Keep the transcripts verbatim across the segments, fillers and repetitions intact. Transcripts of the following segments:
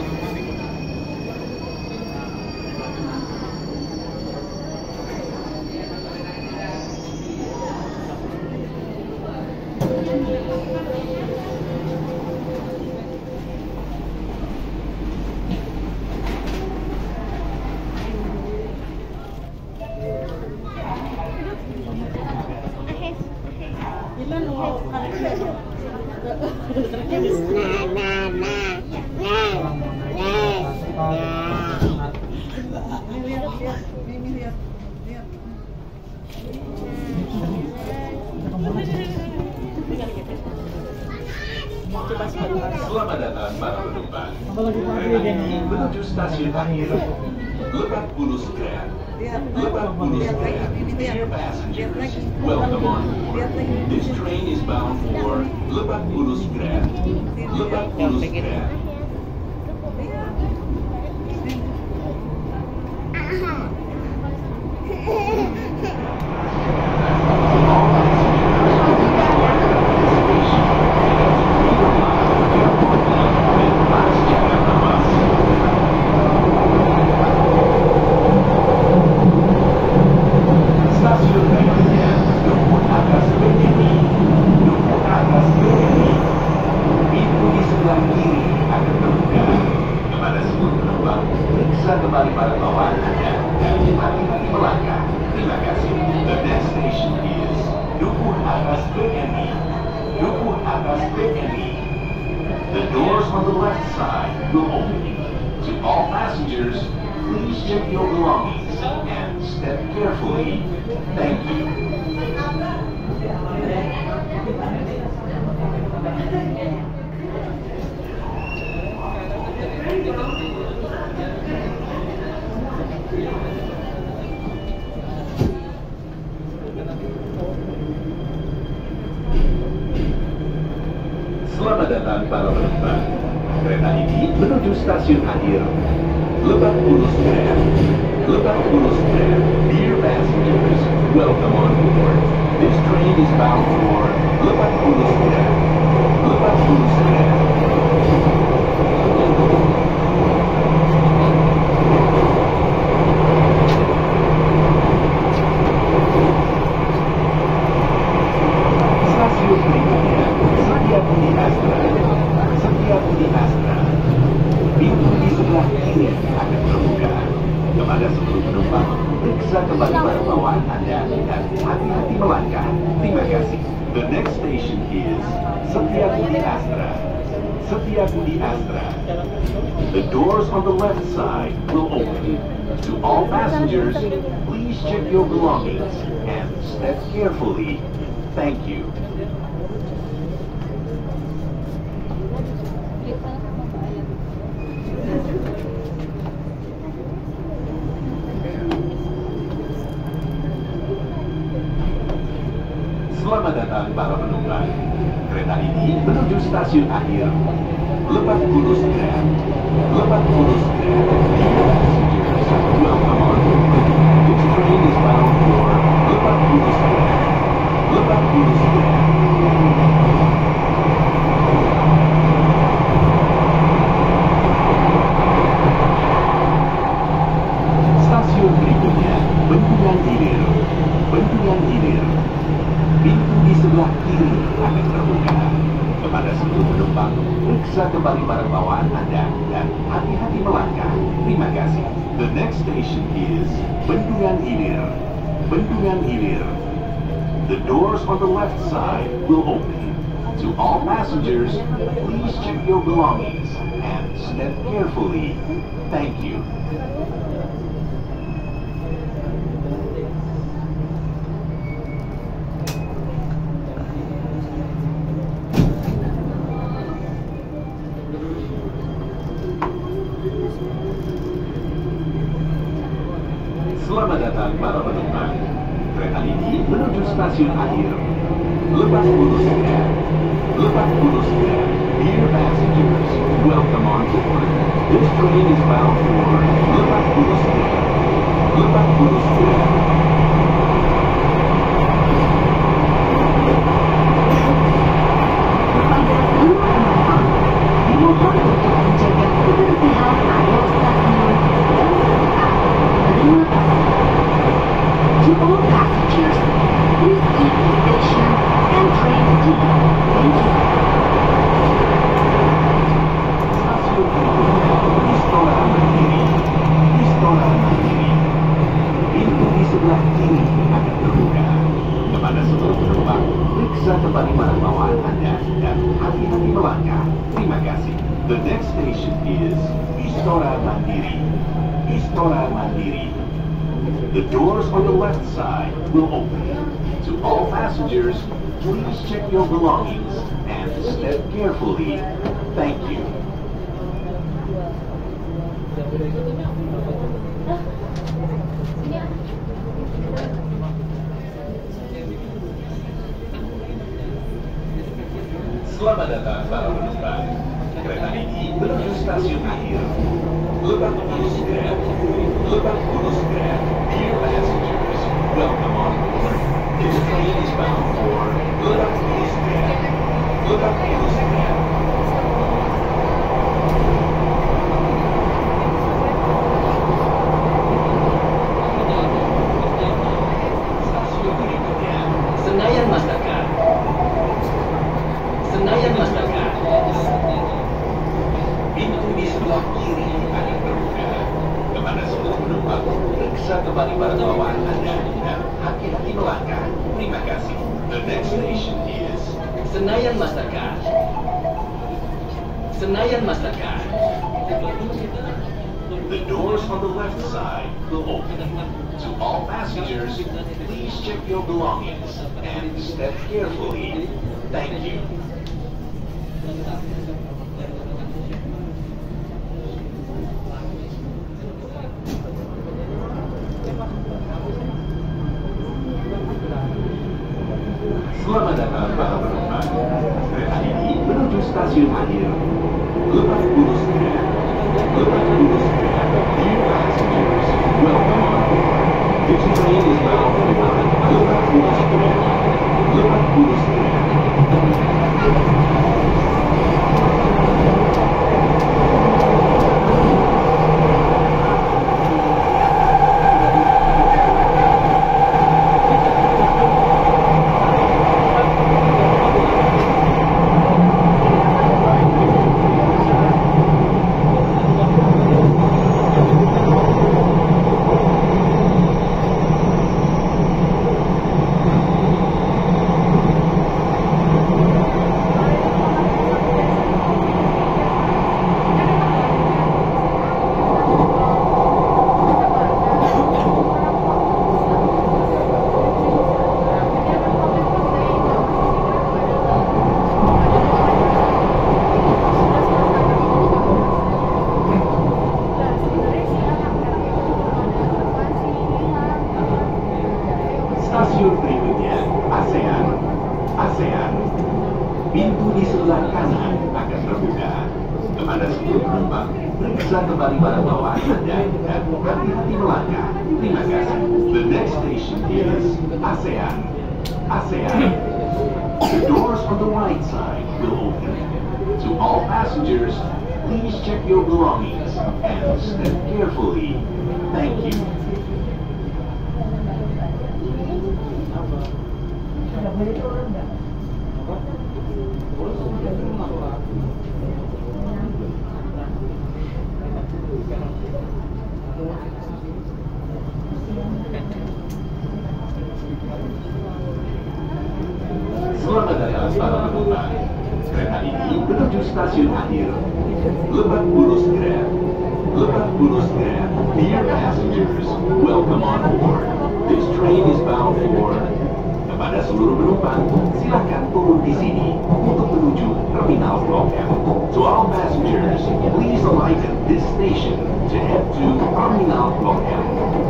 Selamat datang para penumpang. Kereta ini menuju stasiun akhir Lebak Bulus Grand. Lebak Bulus Grand. Dear passengers, welcome on board. This train is bound for Lebak Bulus Grand. Lebak Bulus Grand. Kembali pada bawaan Anda dan hati-hati melangkah. Terima kasih. The next station is Dukuh Atas P M I. Dukuh Atas P M I. The doors on the left side will open. To all passengers, please check your belongings and step carefully. Thank you. Selamat datang para penumpang. Kereta ini menuju stasiun akhir Lebak Bulus Grand. Lebak Bulus Grand. Dear passengers, welcome on board. This train is bound for Lebak Bulus Grand. Lebak Bulus Grand. Stasiun berikutnya Setiabudi Astra. Setiabudi Astra. Pintu di sebelah kiri akan terbuka. Kepada seluruh penumpang, periksa kembali barang bawaan Anda dan hati-hati melangkah. Terima kasih. The next station is Setiabudi Astra. Setiabudi Astra. The doors on the left side will open. To all passengers, please check your belongings and step carefully. Thank you. Selamat datang para penumpang. Kereta ini menuju stasiun akhir Lebak Bulus Grand. Lebak Bulus Grand. Dear passengers, welcome on board. This train is bound for Lebak Bulus Grand. Lebak Bulus Grand. Stasiun berikutnya Bendungan Hilir. Bendungan Hilir. Pintu di sebelah kiri akan terbuka. Kepada seluruh penumpang, periksa kembali barang bawaan Anda dan hati-hati melangkah. Terima kasih. The next station is Bendungan Hilir. Bendungan Hilir. The doors on the left side will open. To all passengers, please check your belongings and step carefully. Thank you. Selamat datang para penumpang. Kereta ini menuju stasiun akhir Lebak Bulus Grand. Lebak Bulus Grand. Dear passengers, welcome on board. This train is bound for Lebak Bulus Grand. Lebak Bulus Grand. Dimohon untuk menjaga kebersihan kembali barang bawaan Anda dan hati-hati melangkah. Terima kasih. The next station is Istora Mandiri. Istora Mandiri. The doors on the left side will open. To all passengers, please check your belongings and step carefully. Thank you. Selamat datang para penumpang. Kereta ini menuju stasiun akhir. Lebak Bulus Grab. Lebak Bulus Grab. Dear passengers, welcome on board. This train is bound for Lebak Bulus Grab. Lebak Bulus Grab. Stasiun berikutnya, Senayan Mastercard. Senayan Mastercard. Pintu di sebelah kiri akan terbuka. Kepada seluruh penumpang, periksa kembali barang bawaan Anda dan hati-hati melangkah. Terima kasih. The next station is Senayan Mastercard. Senayan Mastercard. The doors on the left side will open. To all passengers, please check your belongings and step carefully. Thank you. Selamat datang para penumpang. Kereta ini menuju stasiun akhir. Lebak Bulus Grab. Lebak Bulus Grab. Dear passengers, welcome on board. This train is bound for Lebak Bulus Grab. Lebak Bulus Grab. Stasiun berikutnya, ASEAN. ASEAN. Pintu di sebelah kanan akan terbuka. Kepada seluruh penumpang, periksa kembali barang bawaan Anda dan hati-hati melangkah. Terima kasih. The next station is ASEAN. ASEAN. The doors on the right side will open. To all passengers, please check your belongings and step carefully. Thank you. Selamat datang para penumpang. Kereta ini menuju stasiun akhir. Lebak Bulus Grab. Lebak Bulus Grab. Dear passengers, welcome on board. This train is bound for. Kepada seluruh penumpang, silakan turun di sini untuk menuju Terminal Blok M. To all passengers, please alight at this station to head to Terminal Blok M.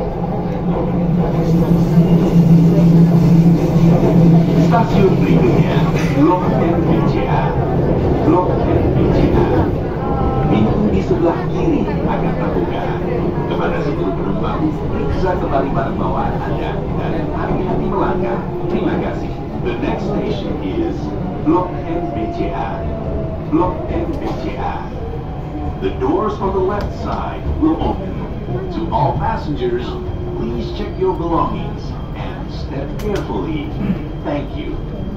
Stasiun berikutnya, Blok M B C A. Blok M B C A. Pintu di sebelah kiri akan terbuka. Kepada seluruh penumpang, periksa kembali barang bawaan Anda dan hati-hati melangkah. Terima kasih. The next station is Blok M B C A. Blok M B C A. The doors on the left side will open. To all passengers, please check your belongings and step carefully. Thank you.